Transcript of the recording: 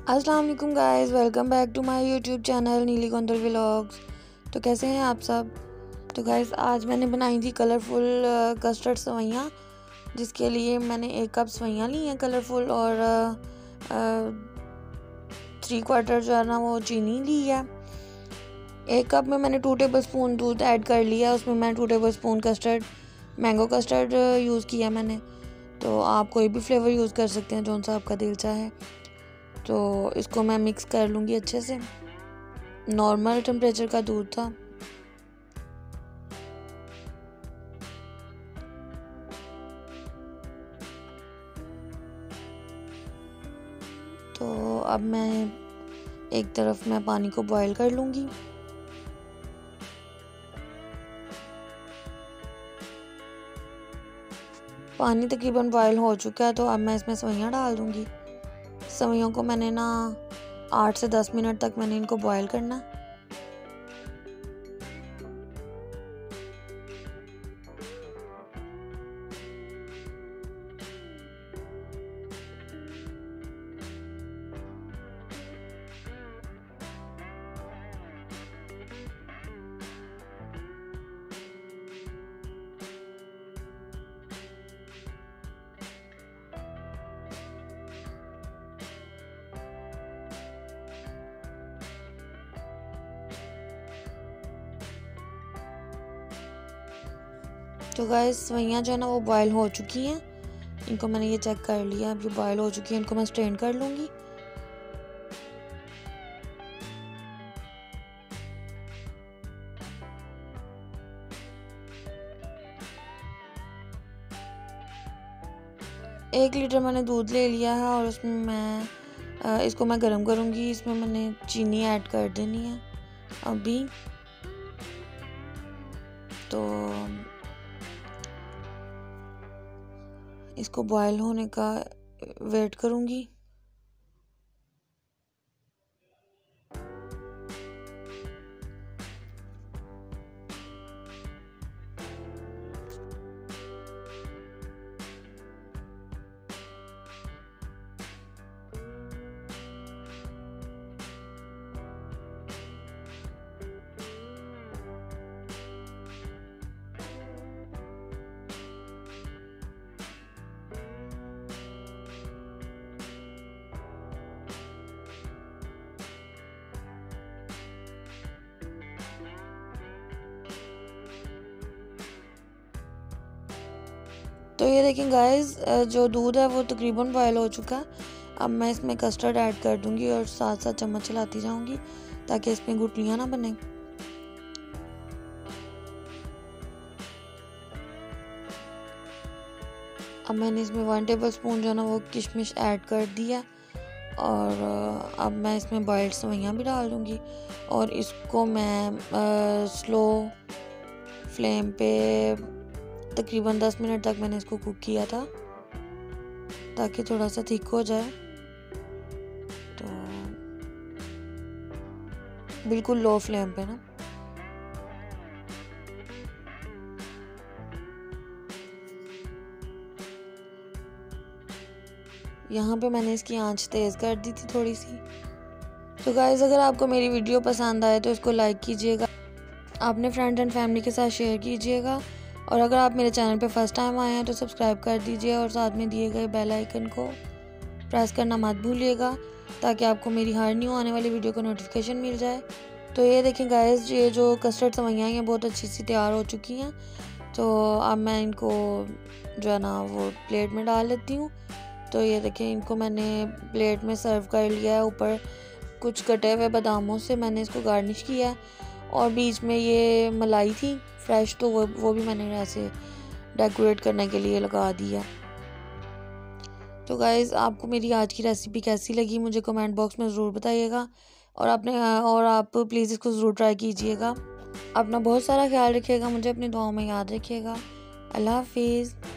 अस्सलाम वालेकुम guys, welcome back to my YouTube channel Neeli Gondal vlogs. तो कैसे हैं आप सब। तो गाइस आज मैंने बनाई थी कलरफुल कस्टर्ड सेवइयाँ, जिसके लिए मैंने 1 कप सेवइयाँ ली हैं कलरफुल और 3/4 जो है ना वो चीनी ली है। 1 कप में मैंने 2 टेबल स्पून दूध ऐड कर लिया, उसमें मैं 2 tablespoon mango custard use किया मैंने। तो आप कोई भी फ्लेवर यूज़ कर सकते हैं जो सा आपका दिल चाहे। तो इसको मैं मिक्स कर लूँगी अच्छे से। नॉर्मल टेम्परेचर का दूध था। तो अब मैं एक तरफ मैं पानी को बॉईल कर लूँगी। पानी तकरीबन बॉईल हो चुका है, तो अब मैं इसमें सेवइयाँ डाल दूँगी। सेवइयों को मैंने ना 8 से 10 मिनट तक मैंने इनको बॉईल करना। तो गाइस सेवइयाँ जो है ना वो बॉयल हो चुकी हैं। इनको मैंने ये चेक कर लिया, अब ये बॉयल हो चुकी हैं। इनको मैं स्ट्रेन कर लूँगी। एक लीटर मैंने दूध ले लिया है और उसमें मैं इसको मैं गर्म करूँगी। इसमें मैंने चीनी ऐड कर देनी है अभी। तो इसको बॉयल होने का वेट करूँगी। तो ये देखें गाइस, जो दूध है वो तकरीबन बॉयल हो चुका है। अब मैं इसमें कस्टर्ड ऐड कर दूंगी और साथ साथ चम्मच चलाती जाऊंगी ताकि इसमें गुठलियाँ ना बने। अब मैंने इसमें 1 टेबल स्पून जो है ना वो किशमिश ऐड कर दिया और अब मैं इसमें बॉइल्ड सेवइयाँ भी डाल दूंगी और इसको मैं स्लो फ्लेम पे तकरीबन 10 मिनट तक मैंने इसको कुक किया था ताकि थोड़ा सा थिक हो जाए। तो बिल्कुल लो फ्लेम पे ना। यहाँ पे मैंने इसकी आंच तेज़ कर दी थी थोड़ी सी। तो गाइस अगर आपको मेरी वीडियो पसंद आए तो इसको लाइक कीजिएगा, अपने फ्रेंड्स एंड फैमिली के साथ शेयर कीजिएगा और अगर आप मेरे चैनल पे फर्स्ट टाइम आए हैं तो सब्सक्राइब कर दीजिए और साथ में दिए गए बेल आइकन को प्रेस करना मत भूलिएगा ताकि आपको मेरी हर न्यू आने वाली वीडियो का नोटिफिकेशन मिल जाए। तो ये देखें गाइस, ये जो कस्टर्ड सेवइयाँ हैं बहुत अच्छी सी तैयार हो चुकी हैं। तो अब मैं इनको जो है ना वो प्लेट में डाल लेती हूँ। तो ये देखें, इनको मैंने प्लेट में सर्व कर लिया है। ऊपर कुछ कटे हुए बादामों से मैंने इसको गार्निश किया है और बीच में ये मलाई थी फ्रेश, तो वो भी मैंने ऐसे डेकोरेट करने के लिए लगा दिया। तो गाइज़ आपको मेरी आज की रेसिपी कैसी लगी मुझे कमेंट बॉक्स में ज़रूर बताइएगा और आप प्लीज़ इसको ज़रूर ट्राई कीजिएगा। अपना बहुत सारा ख्याल रखिएगा, मुझे अपनी दुआओं में याद रखिएगा। अल्लाह हाफिज़।